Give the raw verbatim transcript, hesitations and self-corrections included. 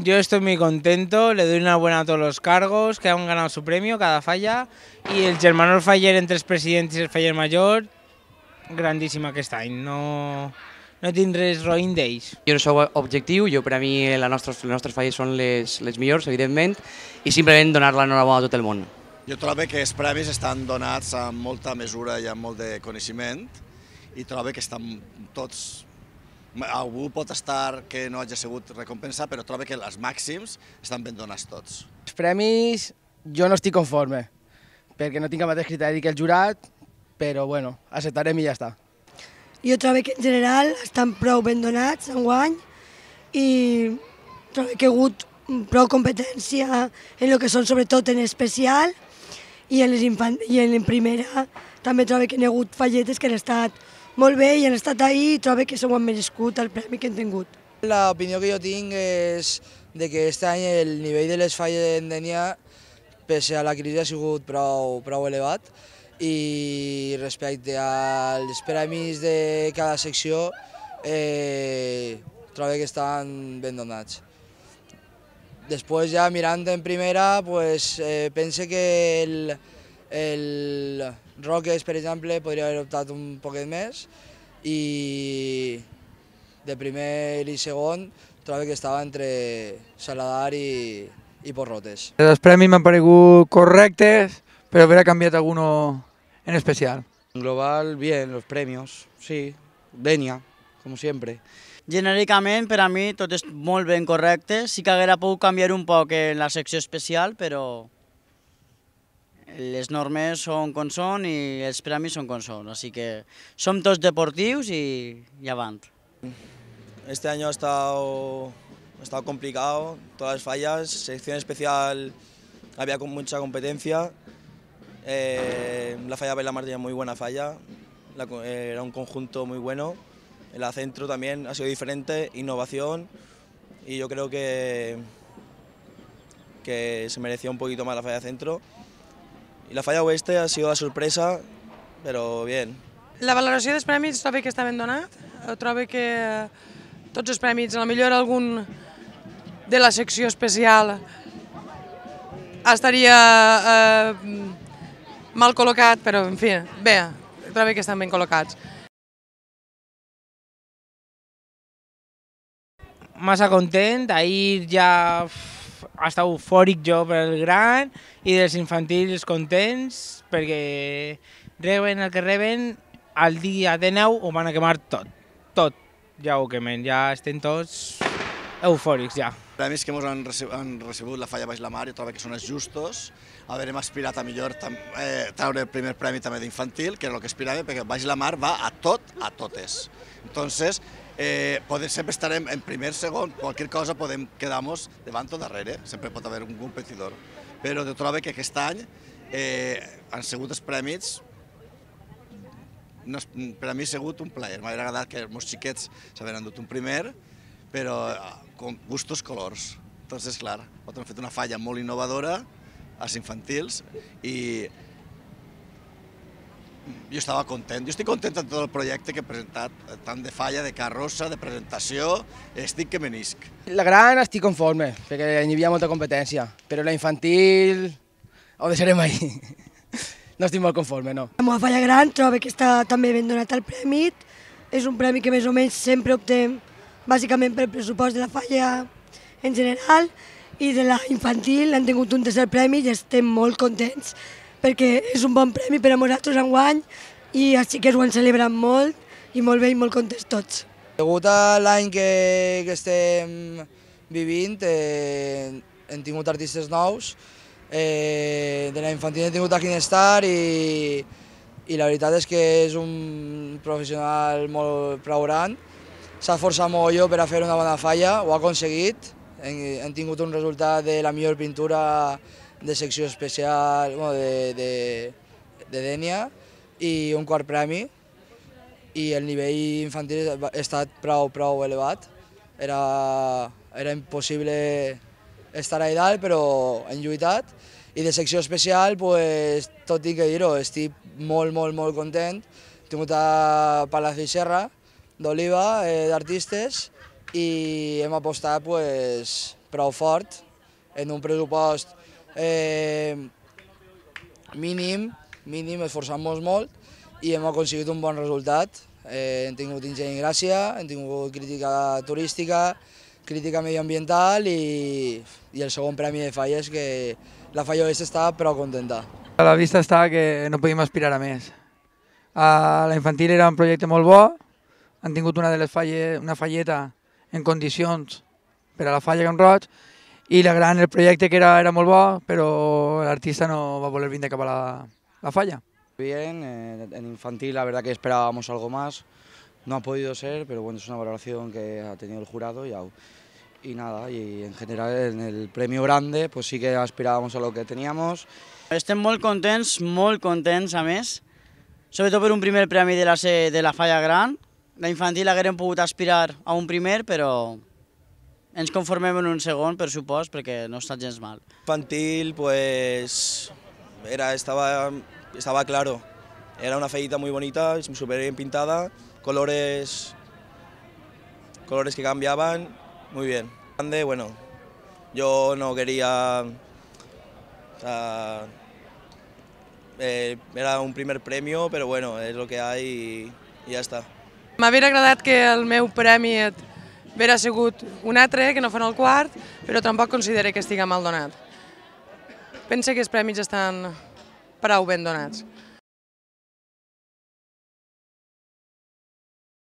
Yo estoy muy contento, le doy una buena a todos los cargos que han ganado su premio, cada falla, y el germanor faller entre els presidents i el faller major, grandíssim aquest any, no, no tinc res roïn d'ells. Jo no soc objectiu, jo per a mi la nostra, les nostres falles són les, les millors, evidentment, i simplement donar l'enhorabona a tot el món. Jo trobo que els premis estan donats amb molta mesura i amb molt de coneixement i trobo que estan tots... Algú pot estar que no hagi sigut recompensat, però trobo que els màxims estan ben donats tots. Els premis jo no estic conforme, perquè no tinc el mateix criteri que el jurat, però bueno, acceptarem i ja està. Jo trobo que en general estan prou ben donats enguany i trobo que hi ha hagut prou competència en el que són sobretot en especial i en, les infant i en primera també trobo que hi ha hagut falletes que han estat molt bé i han estat ahí i trobo que s'ho han merescut el premi que han tingut. L'opinió que jo tinc és de que aquest any el nivell de les falles en Dénia, pese a la crisi, ha sigut prou, prou elevat i respecte als premis de cada secció eh, trobo que estan ben donats. Després ja mirant en primera, pues, eh, pense que el, el Roques, per exemple, podria haver optat un poquet més i de primer i segon trobo que estava entre Saladar i, i Porrotes. Els premis m'han paregut correctes, pero hubiera cambiado alguno en especial. En global, bien, los premios, sí, Dénia, como siempre. Genèricament, per a mi, tot és molt ben correcte. Sí que haguera pogut canviar un poc en la secció especial, però les normes són com són i els premis són com són. Així que som tots deportius i, y avant. Este año ha estado, ha estado complicado, todas las fallas, sección especial había con mucha competencia, eh, la falla de la Martínez muy buena falla, la, eh, era un conjunto muy bueno, la centro también ha sido diferente, innovación y yo creo que, que se merecía un poquito más la falla centro. I la falla oeste ha sido la sorpresa, però bien. La valoració dels premis trobo que està ben donat, trobo que tots els premis, a lo millor algun de la secció especial estaria eh, mal col·locat, però en fi, bé, trobo que estan ben col·locats. Massa content, ahir ja ha estat eufòric jo pel gran i dels infantils contents perquè reben el que reben, al dia de neu ho van a quemar tot, tot, ja ho quemen, ja estem tots eufòrics ja. Els premis que ens han, recebut, han recebut la Falla Baix la Mar jo trobo que són els justos, haurem aspirat a millor eh, treure el primer premi també d'infantil, que era el que aspiràvem, perquè Baix la Mar va a tot, a totes. Entonces, Eh, podem, sempre estarem en primer, segon, qualsevol cosa podem quedar-nos davant o darrere, sempre pot haver un competidor. Però jo trobo que aquest any eh, han sigut els premis, no, per a mi ha sigut un plaer. M'ha agradat que els meus xiquets s'havien endut un primer, però con gustos colors. Entonces, clar, nosaltres hem fet una falla molt innovadora als infantils i jo estava content. Jo estic content amb tot el projecte que he presentat, tant de falla, de carrossa, de presentació, estic que menisc. La gran estic conforme, perquè hi havia molta competència, però la infantil ho deixarem ahí. No estic molt conforme, no. La meva falla gran trobo que està també ben donat el premi. És un premi que més o menys sempre optem bàsicament pel pressupost de la falla en general i de la infantil han tingut un tercer premi i estem molt contents perquè és un bon premi per a nosaltres enguany i els xiquets ho han celebrat molt i molt bé i molt contents tots. Degut a l'any que, que estem vivint, eh, hem tingut artistes nous, eh, de la infantil hem tingut a Kinestar i, i la veritat és que és un professional molt prou gran. S'ha esforçat molt per a fer una bona falla, ho ha aconseguit, hem, hem tingut un resultat de la millor pintura de secció especial bueno, de, de, de Dénia i un quart premi i el nivell infantil ha estat prou, prou elevat. Era, era impossible estar allà dalt, però hem lluitat. I de secció especial, pues, tot tinc que dir-ho, estic molt, molt, molt content. He tingut a Palacio i Serra d'Oliva, eh, d'artistes, i hem apostat pues, prou fort, en un pressupost eh, mínim, mínim, esforçant-nos molt, i hem aconseguit un bon resultat. Eh, hem tingut Ingeni Gràcia, hem tingut crítica turística, crítica medioambiental i, i el segon premi de falles, que la Falla Oest està prou contenta. A la vista està que no podíem aspirar a més. A la infantil era un projecte molt bo, han tingut una de les falles, una falleta en condicions per a la falla Can Roig, i la gran, el projecte que era, era molt bo, però l'artista no va voler vindre cap a la, la falla. Bien, eh, en infantil la verdad que esperábamos algo más, no ha podido ser, pero bueno, es una valoración que ha tenido el jurado y, y nada, y en general en el premio grande pues sí que aspirábamos a lo que teníamos. Estem molt contents, molt contents a més, sobretot per un primer premi de la, de la falla gran. La infantil haguérem pogut aspirar a un primer, però ens conformem en un segon, per supost, perquè no està gens mal. Infantil, pues, era, estaba, estaba claro. Era una fallita muy bonita, súper bien pintada, colores, colores que cambiaban, muy bien. Grande, bueno, yo no quería... O sea, eh, era un primer premio, però bueno, és el que hi ha i, i ja està. M'hauria agradat que el meu premi haguera sigut un altre, que no fos el quart, però tampoc considero que estigui mal donat. Penso que els premis estan prou ben donats.